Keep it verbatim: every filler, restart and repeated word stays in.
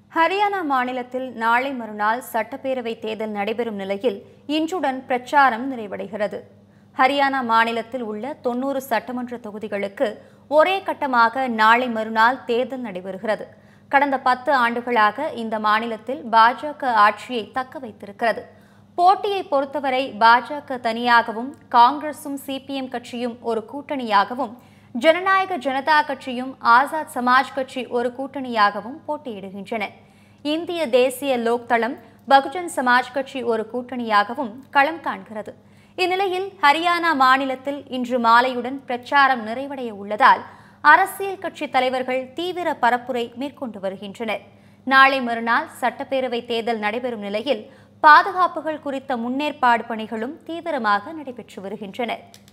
ஹரியானா மாநிலத்தில் நாளை மறுநாள் சட்டப்பேரவை தேர்தல் நடைபெறும் நிலையில் இன்றுடன் பிரச்சாரம் நிறைவடைகிறது. ஹரியானா மாநிலத்தில் உள்ள தொன்னூறு சட்டமன்ற தொகுதிகளுக்கு ஒரே கட்டமாக நாளை மறுநாள் தேர்தல் நடைபெறுகிறது. கடந்த பத்து ஆண்டுகளாக இந்த மாநிலத்தில் பாஜக ஆட்சியை தக்க வைத்திருக்கிறது. போட்டியை பொறுத்தவரை பாஜக தனியாகவும், காங்கிரசும் சிபிஎம் கட்சியும் ஒரு கூட்டணியாகவும், ஜனநாயக ஜனதா கட்சியும் ஆசாத் சமாஜ் கட்சி ஒரு கூட்டணியாகவும் போட்டியிடுகின்றன. இந்திய தேசிய லோக்தளம், பகுஜன் சமாஜ் கட்சி ஒரு கூட்டணியாகவும் களம் காண்கிறது. இந்நிலையில் ஹரியானா மாநிலத்தில் இன்று மாலையுடன் பிரச்சாரம் நிறைவடைய உள்ளதால் அரசியல் கட்சி தலைவர்கள் தீவிர பரப்புரை மேற்கொண்டு வருகின்றனர். நாளை மறுநாள் சட்டப்பேரவை தேர்தல் நடைபெறும் நிலையில் பாதுகாப்புகள் குறித்த முன்னேற்பாடு பணிகளும் தீவிரமாக நடைபெற்று வருகின்றன.